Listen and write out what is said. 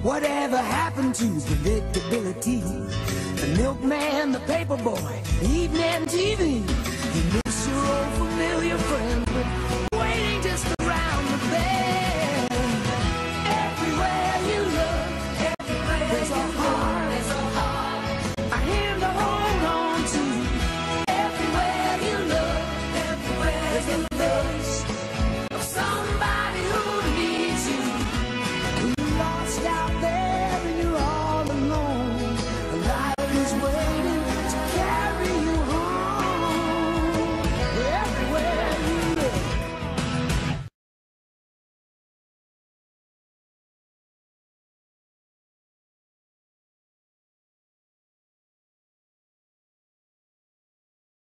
Whatever happened to predictability? The milkman, the paper boy, evening TV.